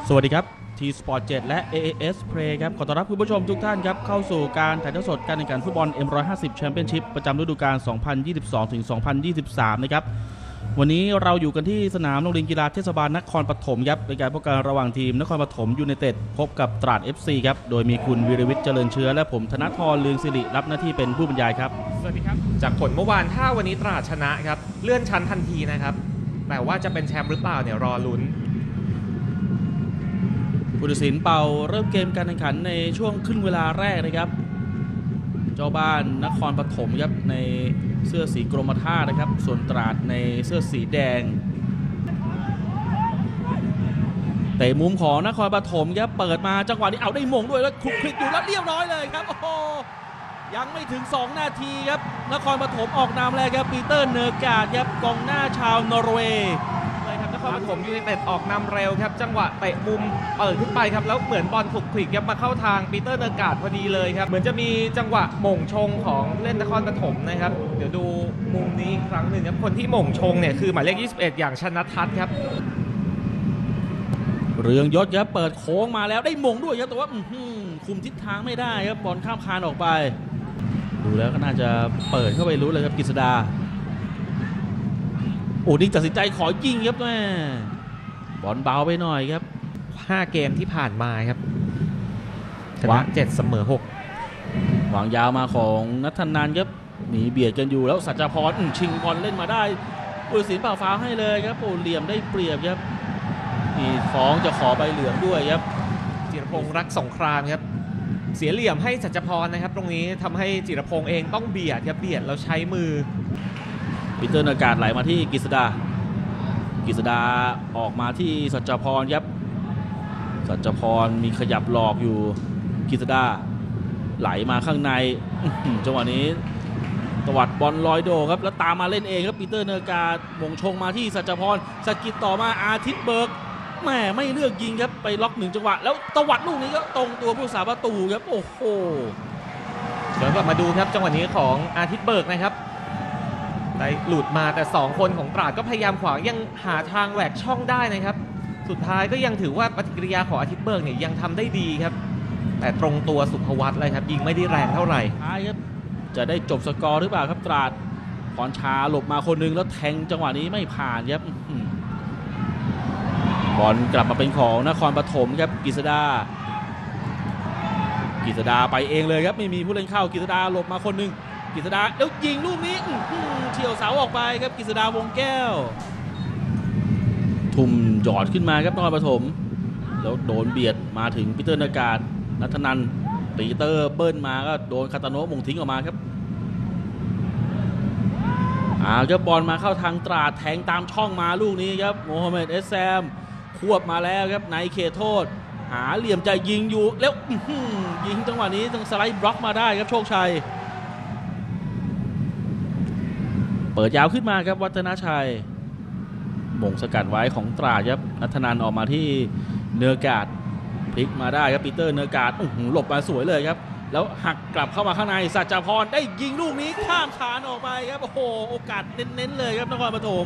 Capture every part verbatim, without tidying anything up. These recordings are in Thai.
สวัสดีครับ ที สปอร์ต เจ็ด และ เอ เอ เอส Play ครับขอต้อนรับคุณผู้ชมทุกท่านครับเข้าสู่การถ่ายทอดสดการแข่งขันฟุตบอล เอ็ม หนึ่งร้อยห้าสิบ Championship ประจำฤดูกาล สองพันยี่สิบสองถึงสองพันยี่สิบสาม นะครับวันนี้เราอยู่กันที่สนามโรงเรียนกีฬาเทศบาลนครปฐมครับในการพบกันระหว่างทีมนครปฐมยูไนเต็ดพบกับตราด เอฟ ซี ครับโดยมีคุณวิรวิทย์เจริญเชื้อและผมธนทรเลืองสิริรับหน้าที่เป็นผู้บรรยายครับสวัสดีครับจากผลเมื่อวานถ้าวันนี้ตราดชนะครับเลื่อนชั้นทันทีนะครับแต่ว่าจะเป็นแชมป์หรือเปล่าเนี่ยรอลุ้นผู้ตัดสินเป่าเริ่มเกมการแข่งขันในช่วงครึ่งเวลาแรกนะครับเจ้าบ้านนครปฐมครับในเสื้อสีกรมท่านะครับส่วนตราดในเสื้อสีแดงเตะมุมของนครปฐมครับเปิดมาจังหวะนี้เอาได้มงด้วยแล้วคลุกคลิกอยู่แล้วเรียบร้อยเลยครับโอ้โหยังไม่ถึงสองนาทีครับนครปฐมออกนำแล้วครับปีเตอร์เนอร์การ์ดครับกองหน้าชาวนอร์เวย์นครปฐมยูไนเต็ดออกนำเร็วครับจังหวะเตะมุมเปิดขึ้นไปครับแล้วเหมือนบอลคลุกคลิกครับมาเข้าทางปีเตอร์เนอร์การ์ดพอดีเลยครับเหมือนจะมีจังหวะหม่งชงของเล่นนครปฐมนะครับเดี๋ยวดูมุมนี้อีกครั้งหนึ่งครับคนที่หม่งชงเนี่ยคือหมายเลขยี่สิบเอ็ดอย่างชนะทัศน์ครับเรืองยศครับเปิดโค้งมาแล้วได้มงด้วยครับแต่ว่าคุมทิศทางไม่ได้ครับบอลข้ามคานออกไปดูแล้วก็น่าจะเปิดเข้าไปรู้เลยครับกฤษดาโอ้ดิงตัดสินใจขอยิงครับแม่บอลเบาไปหน่อยครับห้าเกมที่ผ่านมาครับชนะเจ็ดเสมอหกวางยาวมาของนัทนันครับหนีเบียดกันอยู่แล้วสัจพรชิงบอลเล่นมาได้ผู้ตัดสินเป่าฟาวล์ให้เลยครับโอ้เหลี่ยมได้เปรียบครับนี่ฟ้องจะขอใบเหลืองด้วยครับจิรพงษ์รักสงครามครับเสียเหลี่ยมให้สัจพรนะครับตรงนี้ทำให้จิรพงษ์เองต้องเบียดครับเบียดแล้วใช้มือปีเตอร์เนอร์การ์ดไหลมาที่กฤษดากฤษดาออกมาที่สัจพรครับสัจพรมีขยับหลอกอยู่กฤษดาไหลมาข้างในจังหวะนี้ตวัดบอลลอยโดครับแล้วตามมาเล่นเองครับปีเตอร์เนอร์การ์ดมงชงมาที่สัจพรสกิดต่อมาอาทิตย์เบิร์กแม่ไม่เลือกยิงครับไปล็อกหนึ่งจังหวะแล้วตวัดลูกนี้ก็ตรงตัวผู้สาประตูครับโอ้โหเดี๋ยวกลับมาดูครับจังหวะนี้ของอาทิตย์เบิร์กนะครับได้หลุดมาแต่สองคนของตราดก็พยายามขวางยังหาทางแหวกช่องได้นะครับสุดท้ายก็ยังถือว่าปฏิกิริยาของอาทิตย์เบิร์กเนี่ยยังทำได้ดีครับแต่ตรงตัวสุภวัฒน์เลยครับยิงไม่ได้แรงเท่าไหร่ท้ายครับจะได้จบสกอร์หรือเปล่าครับตราดพรชาหลบมาคนนึงแล้วแทงจังหวะนี้ไม่ผ่านครับบอลกลับมาเป็นของนครปฐมครับกฤษดากฤษดาไปเองเลยครับไม่มีผู้เล่นเข้ากฤษดาหลบมาคนนึงกฤษดาแล้วยิงลูกนี้เฉี่ยวเสาออกไปครับกฤษดาวงแก้วทุ่มหยอดขึ้นมาครับนครปฐมแล้วโดนเบียดมาถึงปีเตอร์เนอร์การ์ดนัทนันปีเตอร์เบิ้ลมาก็โดนคาตาโนะมงทิ้งออกมาครับอ่าครับบอลมาเข้าทางตราดแทงตามช่องมาลูกนี้ครับโมฮัมเหม็ดเอสแซมควบมาแล้วครับในเขตโทษหาเหลี่ยมจะยิงอยู่แล้วยิงจังหวะนี้ต้องสไลด์บล็อกมาได้ครับโชคชัยเปิดยาวขึ้นมาครับวัฒนชัยมงสกัดไว้ของตราดครับนัทนันออกมาที่เนอร์การ์ดพลิกมาได้ครับปีเตอร์เนอร์การ์ดหลบมาสวยเลยครับแล้วหักกลับเข้ามาข้างในสัจพรได้ยิงลูกนี้ข้ามคานออกไปครับโอ้โหโอกาสเน้นๆเลยครับนครปฐม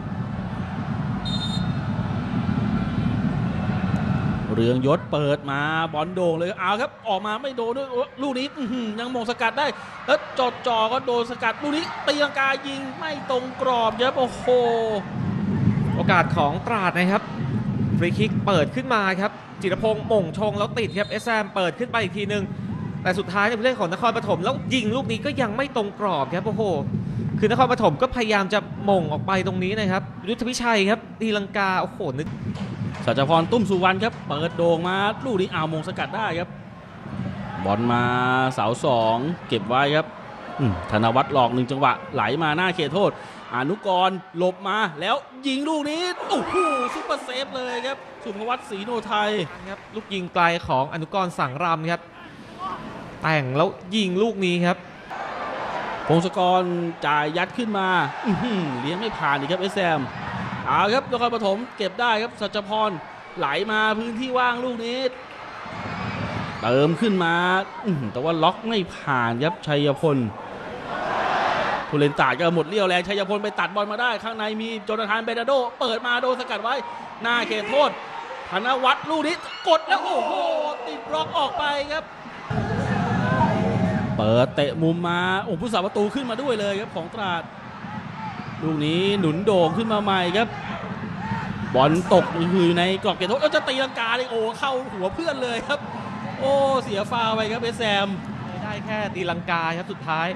เรืองยศเปิดมาบอลโด่งเลยเอาครับออกมาไม่โดนด้วยลูกนี้ยังมงสกัดได้แล้วจอดจ่อก็โดนสกัดลูกนี้ตีลังกายิงไม่ตรงกรอบครับโอ้โหโอกาสของตราดนะครับฟรีคิกเปิดขึ้นมาครับจิรพงษ์มงชงแล้วติดครับเอสแซมเปิดขึ้นไปอีกทีนึงแต่สุดท้ายในผู้เล่นของนครปฐมแล้วยิงลูกนี้ก็ยังไม่ตรงกรอบครับโอ้โหคือนครปฐมก็พยายามจะมงออกไปตรงนี้นะครับยุทธพิชัยครับตีลังกาโอ้โหนึกสัจพรตุ้มสุวรรณครับเปิดโด่งมาลูกนี้เอามงสกัดได้ครับบอลมาเสาสองเก็บไว้ครับธนวัฒน์หลอกหนึ่งจังหวะไหลมาหน้าเขตโทษอนุกรหลบมาแล้วยิงลูกนี้โอ้โหซุปเปอร์เซฟเลยครับสุภวัฒน์ศรีโนไทยครับลูกยิงไกลของอนุกรสังรำครับแต่งแล้วยิงลูกนี้ครับพงศกรจ่ายยัดขึ้นมาเลี้ยงไม่ผ่านอีกครับเอสแซมเอาครับนครปฐมเก็บได้ครับสัจพรไหลมาพื้นที่ว่างลูกนี้เติมขึ้นมาแต่ว่าล็อกไม่ผ่านครับชัยพลผู้เล่นตาดก็หมดเรี่ยวแรงชัยพลไปตัดบอลมาได้ข้างในมีโจนาธานเบนาโดเปิดมาโดนสกัดไว้หน้าเขตโทษทนวัฒน์ลูกนี้กดแล้วโอ้โหติดบล็อกออกไปครับ เปิดเตะมุมมาโอ้ผู้สาประตูขึ้นมาด้วยเลยครับของตราดลูกนี้หนุนโด่งขึ้นมาใหม่ครับบอลตกอยู่ในกรอบเขตโทษแล้วจะตีลังกาเลยโอ้เข้าหัวเพื่อนเลยครับโอ้เสียฟาวไปครับเอสแซมได้แค่ตีลังกาครับสุดท้าย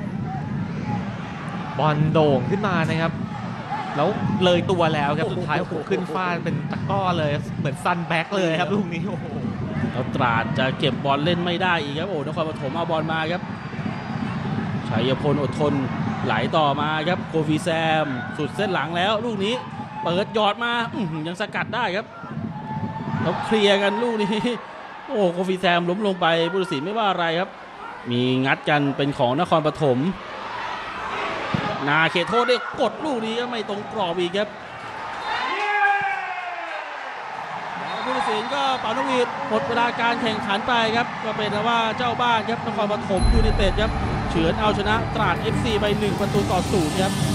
บอลโด่งขึ้นมานะครับแล้วเลยตัวแล้วครับสุดท้ายโอ้โหขึ้นฟาดเป็นตะก้อเลยเหมือนซันแบ็กเลยครับลูกนี้โอ้โหแล้วตราดจะเก็บบอลเล่นไม่ได้อีกครับโอ้นครปฐมเอาบอลมาครับชัยพลอดทนไหลต่อมาครับโกฟีแซมสุดเส้นหลังแล้วลูกนี้เปิดหยอดมายังสกัดได้ครับแล้วเคลียร์กันลูกนี้โอ้โกฟีแซมล้มลงไปผู้ตัดสินไม่ว่าอะไรครับมีงัดกันเป็นของนครปฐมนาเขตโทษได้กดลูกนี้ก็ไม่ตรงกรอบอีกครับผู้ตัดสินก็เป่านกหวีดหมดเวลาการแข่งขันไปครับก็เป็นว่าเจ้าบ้านครับนครปฐมยูไนเต็ดครับเฉือนเอาชนะตราด เอฟ ซี ไปหนึ่งประตูต่อศูนย์ครับ